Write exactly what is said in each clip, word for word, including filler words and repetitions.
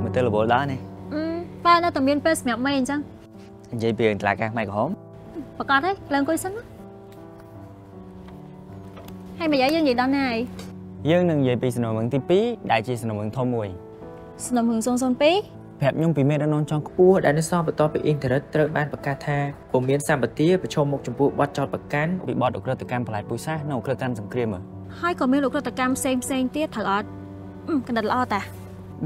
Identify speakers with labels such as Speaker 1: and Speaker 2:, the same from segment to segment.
Speaker 1: mà tên là bộ đó nè.
Speaker 2: Ừ, ba nó tầm biên pes mẹ mày chăng?
Speaker 1: Vậy bây giờ là các mày có hóm.
Speaker 2: Bà con đấy, lần coi sẵn á. Hay mày giải dân gì đó này?
Speaker 1: Dân đừng vậy bị snow mừng tí pí, đại chi snow mừng thôn mùi.
Speaker 2: Snow mừng son son pí.
Speaker 1: Phép nhung bị mẹ đã non trong cua đã nó so với to bị internet trở ban bạc ca tha, bộ miến sang bát tía và cho một trong bộ bắt chọt bạc cán bị bọt được ra từ cam lại bùi xa, nó được tan sầm kia mà.
Speaker 2: Hai còn miếng lục ra từ cam xem xem tiết thở ọt. Ừ, cái đặt lo ta.
Speaker 1: Ừ.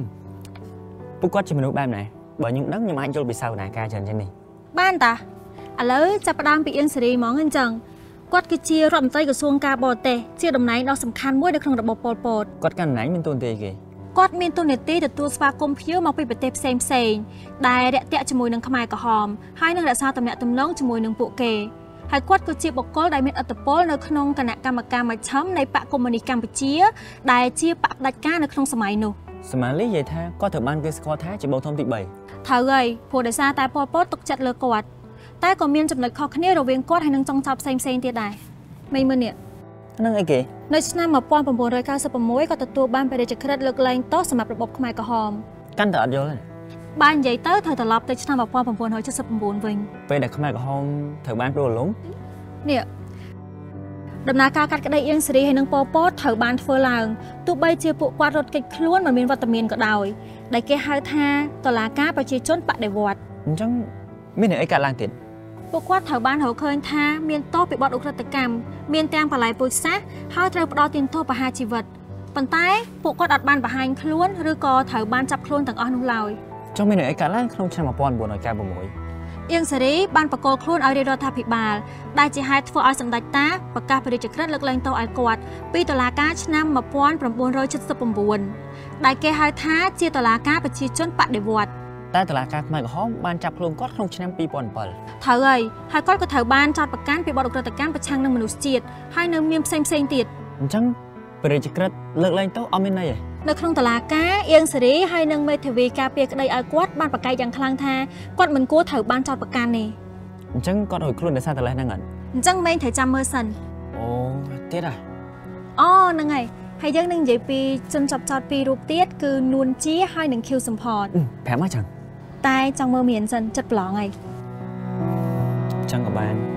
Speaker 1: Bút quát cho mình lúc ban này, bởi những đất nhưng mà anh cho bị sao này ca trần trên này.
Speaker 2: Ban ta. À lỡ chập đang bị yên xử món anh chẳng. Quát cái chia rộm tay của xuông ca bò tè, chia đồng này nó sầm khăn muối được không được bột bột bột.
Speaker 1: Quát cái này mình tôn tê kì.
Speaker 2: Quát miên tôn nét tê được tua spa công phiếu mà bị bật tép xem xem. Đài đẹp tẹt cho mùi nâng khmai cả hòm, hai nâng đã sao tầm nhẹ tầm lông cho mùi nâng bộ kề. Hai quát có chia bọc cối đại miệt ở tập pol nơi khung canh cam cam mà chấmในปะ community Campuchia ដែលជាបដិការនៅក្នុងសម័យនោះ
Speaker 1: សម័យនេះនិយាយថាគាត់ត្រូវបានគេស្គាល់ថាជាបងធំទី3
Speaker 2: ត្រូវហើយព្រោះដោយសារតែពលពតទុកចិត្តលើគាត់តែក៏មានចំណុចខុសគ្នារវាងគាត់ហើយនឹងចុងចោតផ្សេងផ្សេងទៀតដែរមីមើលនេះ
Speaker 1: ហ្នឹងអីគេ
Speaker 2: នៅឆ្នាំmột nghìn chín trăm chín mươi sáuក៏ទទួលបានបរិយាក្រិតលើកលែងទោសសម្រាប់របបខ្មែរក្រហម
Speaker 1: កាន់តែអត់យល់ទេ
Speaker 2: បាននិយាយទៅត្រូវត្រឡប់ទៅឆ្នាំmột nghìn chín trăm bảy mươi chínវិញ
Speaker 1: ពេលដែលខ្មែរក្រហមត្រូវបានព្រោះរលំ
Speaker 2: នេះដំណើរការកាត់ក្តីអៀងសេរីហើយនឹងពលពតត្រូវបានធ្វើឡើងទោះបីជាពួកគាត់រត់គេចខ្លួនមិនមានវត្តមានក៏ដោយដែលគេហៅថាតុលាការប្រជាជនបដិវត្ត
Speaker 1: អញ្ចឹងមានអីកើតឡើងទៀត
Speaker 2: ពួកគាត់ត្រូវបានរកឃើញថាមានទោសពីបទឧក្រិដ្ឋកម្មមានទាំងបលាយពូជសាសន៍ហើយត្រូវផ្ដោតទានទោសប្រហារជីវិតប៉ុន្តែពួកគាត់អត់បានបង្ហាញខ្លួនឬក៏ត្រូវបានចាប់ខ្លួនទាំងអស់នោះឡើយ
Speaker 1: ចុះមានអីកើតឡើងក្នុងឆ្នាំmột nghìn chín trăm chín mươi sáu
Speaker 2: អៀងសេរីបានបកគលខ្លួនឲ្យរាជរដ្ឋាភិបាលដែលជាហេតុធ្វើឲ្យសម្ដេចតាប្រកាសបរិយាក្រិតលើកលែងទោសឲ្យគាត់ពីតុលាការឆ្នាំmột nghìn chín trăm七mươi chínដែលគេហៅថាជាតុលាការប្រជាជនបដិវត្ត
Speaker 1: តែតុលាការខ្មែរក្រហមបានចាប់ខ្លួនគាត់ក្នុងឆ្នាំពីរពាន់bảy
Speaker 2: ត្រូវហើយហើយគាត់ក៏ត្រូវបានចោទប្រកាន់ពីបទឧក្រិដ្ឋកម្មប្រឆាំងនឹងមនុស្សជាតិហើយនៅមានផ្សេងផ្សេងទៀត
Speaker 1: អញ្ចឹងបរិយាក្រិតលើកលែងទោសអត់មានន័យទេ
Speaker 2: នៅក្នុងតុលាការអៀងសេរីហើយនឹងមេធាវីការពារក្តីឲ្យគាត់បានប្រកែកយ៉ាងខ្លាំងថាគាត់មិនគួរត្រូវបានចោទប្រកាន់ទេ
Speaker 1: អញ្ចឹងគាត់រួចខ្លួនដោយសារតែលេសហ្នឹងអត់
Speaker 2: អញ្ចឹងមែនត្រូវចាំមើលសិន
Speaker 1: អូទៀតហ៎
Speaker 2: អូហ្នឹងហើយហើយយើងនឹងនិយាយពីជនចាប់ចោទពីររូបទៀតគឺនួនជាហើយនឹងខៀវសំផត
Speaker 1: ប្រាប់មកចឹង
Speaker 2: តែចង់មើលមានសិនចិត្តប្រឡងហើយ
Speaker 1: ចឹងក៏បាន